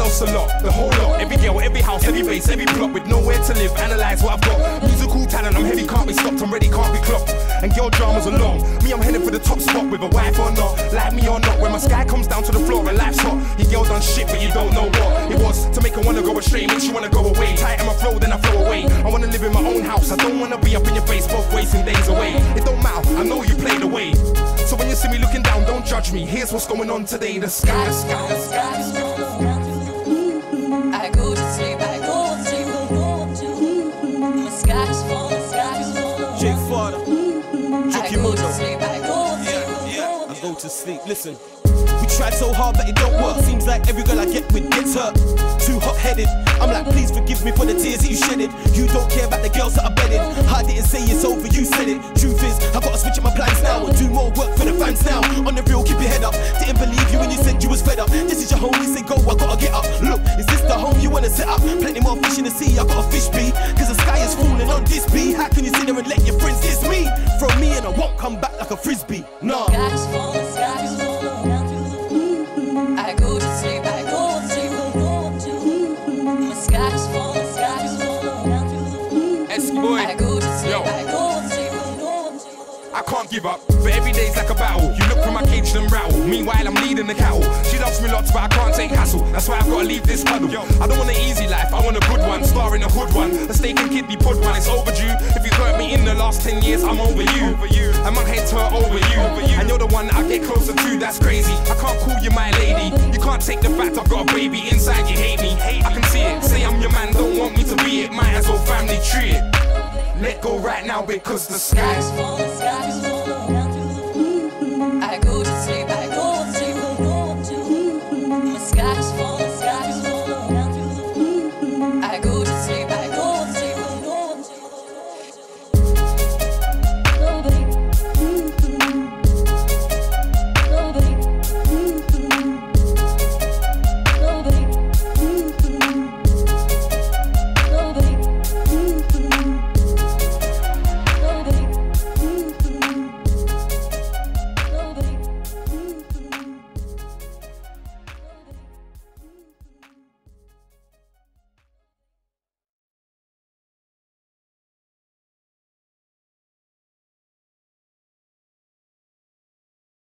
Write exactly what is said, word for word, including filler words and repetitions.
house a lot, the whole lot. Every girl, every house, every base, every block with nowhere to live. Analyze what I've got. Musical talent, I'm heavy, can't be stopped. I'm ready, can't be clocked. And girl dramas are long. Me, I'm heading for the top spot with a wife or not. Like me or not, when my sky comes down to the floor and life's hot. Your girl done shit, but you don't know what it was. To make her wanna go astray, makes you wanna go away. Tight in my flow, then I flow away. I wanna live in my own house. I don't wanna be up in your face, both wasting days away. It don't matter, I know you played away. So when you see me looking down, don't judge me. Here's what's going on today. The sky, the sky, the sky, the sky. I go to sleep, I go to sleep, I go to. The sky is full, the sky is full. Jake Father, I go to sleep, I go to sleep, yeah, yeah. I go to sleep. Listen. We tried so hard but it don't work. Seems like every girl I get with gets hurt. Too hot-headed. I'm like, please forgive me for the tears that you shedded. You don't care about the girls that I bedded. I didn't say it's over, you said it. Truth is, I gotta switch up my plans now and do more work for the fans now. On the real, keep your head up. Didn't believe you when you said you was fed up. This is your home, you say go, I gotta get up. Look, is this the home you wanna set up? Plenty more fish in the sea, I got a fish bee. Cause the sky is falling on this bee. How can you sit there and let your friends diss me? Throw me and I won't come back like a frisbee. Nah. The sky is full, the sky is full. I go to sleep, I go to sleep, I go to. The sky is full, the sky is full. Esky boy, I go to sleep, yo. I go to sleep, I go to. I can't give up, but every day's like a battle. You look for my cage and rattle. Meanwhile, I'm leading the cattle. She loves me lots, but I can't take hassle. That's why I've got to leave this puddle. I don't want an easy life, I want a good one. Star in a hood one, a steak and kidney pud one. It's overdue. If you hurt me in the last ten years, I'm over you. And my head's hurt over you. And you're the one that I get closer to, that's crazy. I can't call you my lady. You can't take the fact I've got a baby inside, you hate me. I can see it, say I'm your man, don't want me to be it. Might as well family tree it. Let go right now because the sky is full, the sky is full. I go to sleep.